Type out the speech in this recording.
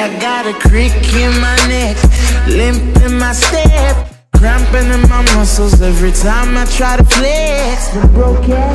I got a crick in my neck, limp in my step, cramping in my muscles every time I try to flex. The broke ass